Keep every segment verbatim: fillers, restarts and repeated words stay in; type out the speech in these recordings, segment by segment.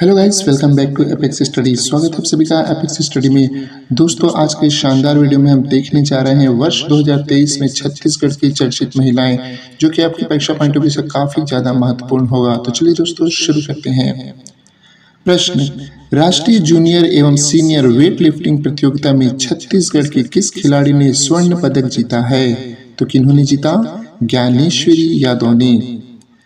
Hello guys, welcome back to Apex Study. स्वागत है आप सभी का एपेक्स स्टडी में। दोस्तों, आज के शानदार वीडियो में हम देखने जा रहे हैं वर्ष दो हज़ार तेईस में छत्तीसगढ़ की चर्चित महिलाएं, जो कि आपकी परीक्षा पॉइंट ऑफ व्यू से काफी ज्यादा महत्वपूर्ण होगा। तो चलिए दोस्तों शुरू करते हैं। प्रश्न, राष्ट्रीय जूनियर एवं सीनियर वेट लिफ्टिंग प्रतियोगिता में छत्तीसगढ़ के किस खिलाड़ी ने स्वर्ण पदक जीता है? तो किन्होंने जीता? ज्ञानेश्वरी यादव ने।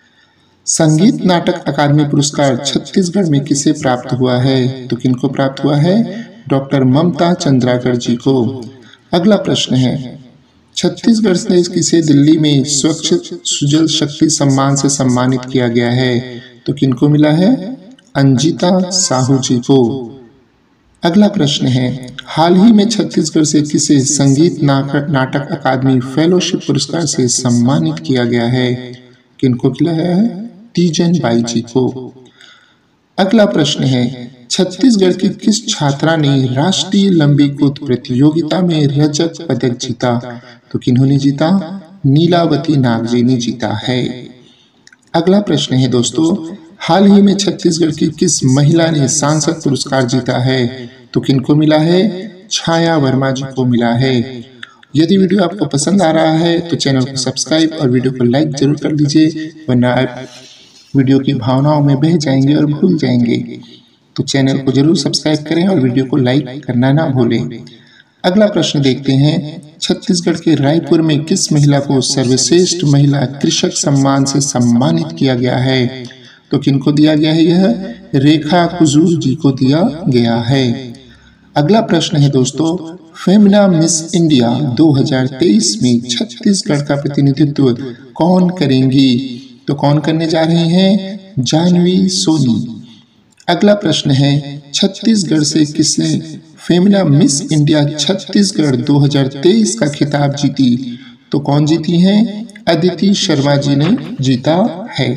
संगीत नाटक अकादमी पुरस्कार छत्तीसगढ़ में किसे प्राप्त हुआ है? तो किनको प्राप्त हुआ है? डॉक्टर ममता चंद्राकर जी को। अगला प्रश्न है, छत्तीसगढ़ से किसे दिल्ली में स्वच्छ सुजल शक्ति सम्मान से सम्मानित किया गया है? तो किनको मिला है? अंजिता साहू जी को। अगला प्रश्न है, हाल ही में छत्तीसगढ़ से किसे संगीत नाटक अकादमी फेलोशिप पुरस्कार से सम्मानित किया गया है? किनको मिला है? तीजन बाई जी को। अगला प्रश्न है, छत्तीसगढ़ की किस छात्रा ने राष्ट्रीय लंबी कूद प्रतियोगिता में रजत पदक जीता? तो किन्होंने जीता? नीलावती नागजी ने जीता है। अगला प्रश्न है दोस्तों, हाल ही में छत्तीसगढ़ की किस महिला ने सांसद पुरस्कार जीता है? तो किनको मिला है? छाया वर्मा जी को मिला है। यदि वीडियो आपको पसंद आ रहा है तो चैनल को सब्सक्राइब और वीडियो को लाइक जरूर कर लीजिए, वरना आप वीडियो की भावनाओं में बह जाएंगे और भूल जाएंगे। तो चैनल को जरूर सब्सक्राइब करें और वीडियो को लाइक करना ना भूलें। अगला प्रश्न देखते हैं, छत्तीसगढ़ के रायपुर में किस महिला को सर्वश्रेष्ठ महिला कृषक सम्मान से सम्मानित किया गया है? तो किनको दिया गया है? यह रेखा कुजूर जी को दिया गया है। अगला प्रश्न है दोस्तों, फेमिना मिस इंडिया दो हज़ार तेईस में छत्तीसगढ़ का प्रतिनिधित्व कौन करेंगी? तो कौन करने जा रही हैं? जानवी सोनी। अगला प्रश्न है, छत्तीसगढ़ से किसने फेमिना मिस इंडिया छत्तीसगढ़ दो हज़ार तेईस का खिताब जीती? तो कौन जीती हैं? अदिति शर्मा जी ने जीता है।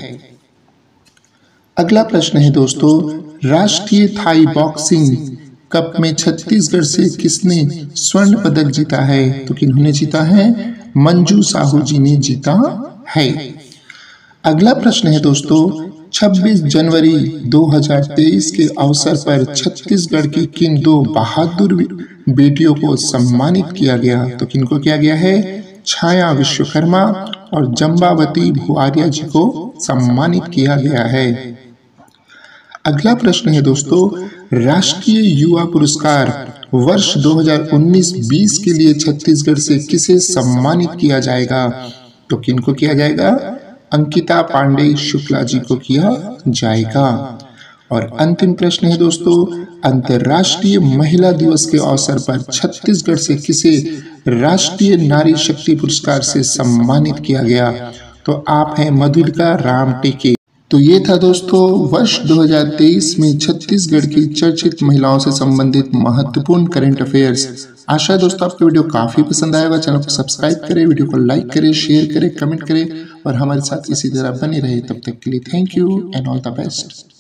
अगला प्रश्न है दोस्तों, राष्ट्रीय थाई बॉक्सिंग कप में छत्तीसगढ़ से किसने स्वर्ण पदक जीता है? तो किन्होंने जीता है? मंजू साहू जी ने जीता है। अगला प्रश्न है दोस्तों, छब्बीस जनवरी दो हज़ार तेईस के अवसर पर छत्तीसगढ़ की किन दो बहादुर बेटियों को सम्मानित किया गया? तो किनको किया गया है? छाया विश्वकर्मा और जम्बावती भुआरिया जी को सम्मानित किया गया है। अगला प्रश्न है दोस्तों, राष्ट्रीय युवा पुरस्कार वर्ष दो हज़ार उन्नीस बीस के लिए छत्तीसगढ़ से किसे सम्मानित किया जाएगा? तो किनको किया जाएगा? अंकिता पांडे शुक्ला जी को किया जाएगा। और अंतिम प्रश्न है दोस्तों, अंतर्राष्ट्रीय महिला दिवस के अवसर पर छत्तीसगढ़ से किसे राष्ट्रीय नारी शक्ति पुरस्कार से सम्मानित किया गया? तो आप हैं मधुलिका राम टेके। तो ये था दोस्तों वर्ष दो हज़ार तेईस में छत्तीसगढ़ की चर्चित महिलाओं से संबंधित महत्वपूर्ण करंट अफेयर्स। आशा है दोस्तों आपको वीडियो काफी पसंद आएगा। चैनल को सब्सक्राइब करें, वीडियो को लाइक करें, शेयर करें, कमेंट करें और हमारे साथ इसी तरह बने रहे। तब तक के लिए thank you and all the best.